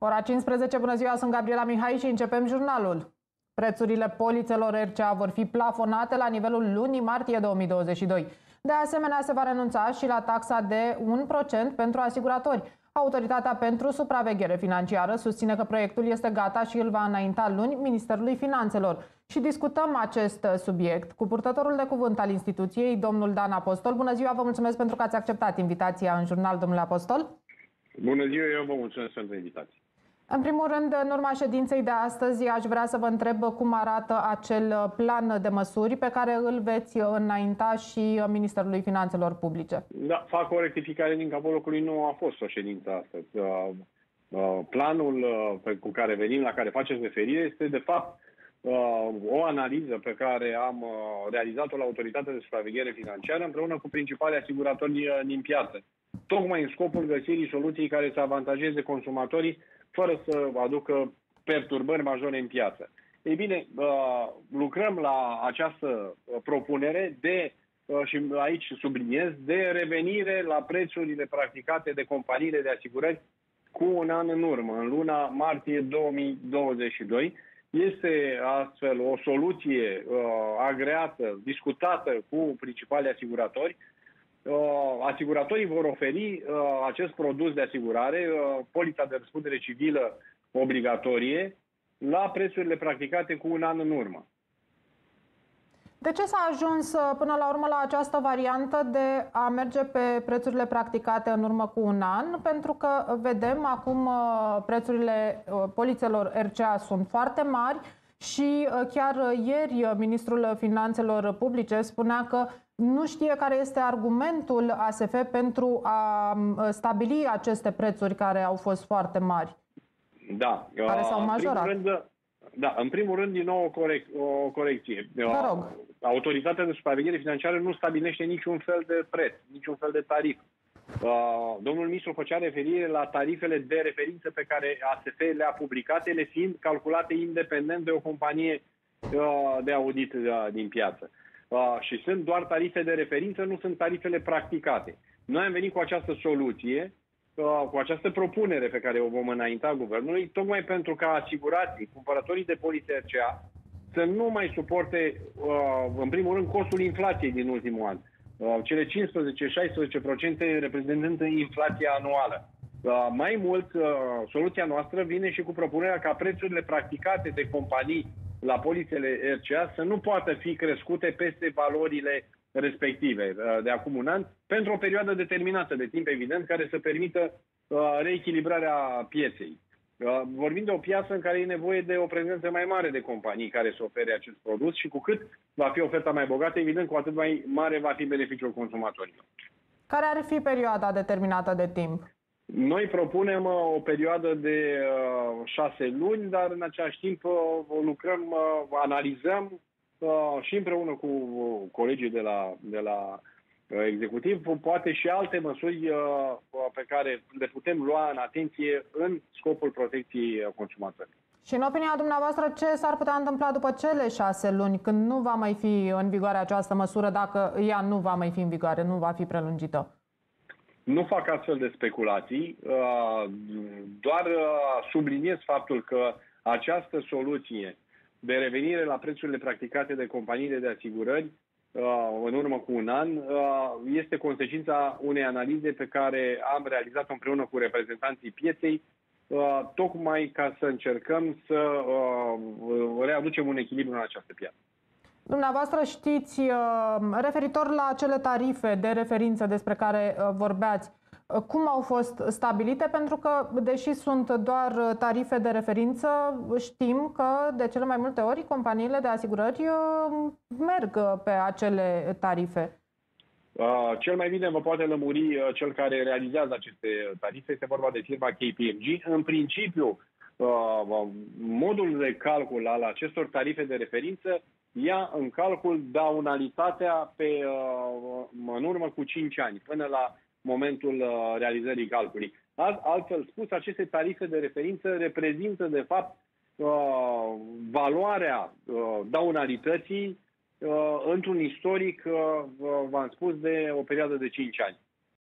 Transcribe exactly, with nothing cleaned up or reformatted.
Ora cincisprezece, bună ziua, sunt Gabriela Mihai și începem jurnalul. Prețurile polițelor R C A vor fi plafonate la nivelul lunii martie două mii douăzeci și doi. De asemenea, se va renunța și la taxa de un procent pentru asiguratori. Autoritatea pentru supraveghere financiară susține că proiectul este gata și îl va înainta luni Ministerului Finanțelor. Și discutăm acest subiect cu purtătorul de cuvânt al instituției, domnul Dan Apostol. Bună ziua, vă mulțumesc pentru că ați acceptat invitația în jurnal, domnule Apostol. Bună ziua, eu vă mulțumesc pentru invitație. În primul rând, în urma ședinței de astăzi, aș vrea să vă întreb cum arată acel plan de măsuri pe care îl veți înainta și Ministerului Finanțelor Publice. Da, fac o rectificare din capul locului, nu a fost o ședință astăzi. Planul cu care venim, la care faceți referire, este de fapt o analiză pe care am realizat-o la Autoritatea de Supraveghere Financiară împreună cu principalii asiguratori din piață, tocmai în scopul găsirii soluției care să avantajeze consumatorii fără să aducă perturbări majore în piață. Ei bine, lucrăm la această propunere de, și aici subliniez, de revenire la prețurile practicate de companiile de asigurări cu un an în urmă, în luna martie două mii douăzeci și doi. Este astfel o soluție agreată, discutată cu principalii asiguratori. Asiguratorii vor oferi acest produs de asigurare, polița de răspundere civilă obligatorie, la prețurile practicate cu un an în urmă. De ce s-a ajuns până la urmă la această variantă de a merge pe prețurile practicate în urmă cu un an? Pentru că vedem acum prețurile polițelor R C A sunt foarte mari și chiar ieri ministrul Finanțelor Publice spunea că nu știe care este argumentul A S F pentru a stabili aceste prețuri care au fost foarte mari. Da. Care s-au majorat. În primul rând, da, în primul rând, din nou o, corec o corecție. Vă rog. Autoritatea de Supraveghere Financiară nu stabilește niciun fel de preț, niciun fel de tarif. Domnul ministru făcea referire la tarifele de referință pe care A S F le-a publicat, ele fiind calculate independent de o companie de audit din piață. Și sunt doar tarife de referință, nu sunt tarifele practicate. Noi am venit cu această soluție, cu această propunere pe care o vom înainta guvernului, tocmai pentru ca asigurații, cumpărătorii de polițe R C A, să nu mai suporte, în primul rând, costul inflației din ultimul an. Cele cincisprezece șaisprezece la sută reprezentând inflația anuală. Mai mult, soluția noastră vine și cu propunerea ca prețurile practicate de companii la polițele R C A să nu poată fi crescute peste valorile respective de acum un an, pentru o perioadă determinată de timp, evident, care să permită reechilibrarea pieței. Vorbim de o piață în care e nevoie de o prezență mai mare de companii care să ofere acest produs și cu cât va fi oferta mai bogată, evident, cu atât mai mare va fi beneficiul consumatorilor. Care ar fi perioada determinată de timp? Noi propunem o perioadă de uh, șase luni, dar în același timp uh, lucrăm, uh, analizăm uh, și împreună cu colegii de la, de la uh, executiv, poate și alte măsuri uh, pe care le putem lua în atenție în scopul protecției consumatorilor. Și în opinia dumneavoastră, ce s-ar putea întâmpla după cele șase luni, când nu va mai fi în vigoare această măsură, dacă ea nu va mai fi în vigoare, nu va fi prelungită? Nu fac astfel de speculații, doar subliniez faptul că această soluție de revenire la prețurile practicate de companiile de asigurări în urmă cu un an este consecința unei analize pe care am realizat-o împreună cu reprezentanții pieței, tocmai ca să încercăm să readucem un echilibru în această piață. Dumneavoastră știți, referitor la acele tarife de referință despre care vorbeați, cum au fost stabilite? Pentru că, deși sunt doar tarife de referință, știm că de cele mai multe ori companiile de asigurări merg pe acele tarife. Cel mai bine vă poate lămuri cel care realizează aceste tarife. Este vorba de firma K P M G. În principiu, modul de calcul al acestor tarife de referință ia în calcul daunalitatea pe, în urmă cu cinci ani, până la momentul realizării calculului. Altfel spus, aceste tarife de referință reprezintă, de fapt, valoarea daunalității într-un istoric, v-am spus, de o perioadă de cinci ani.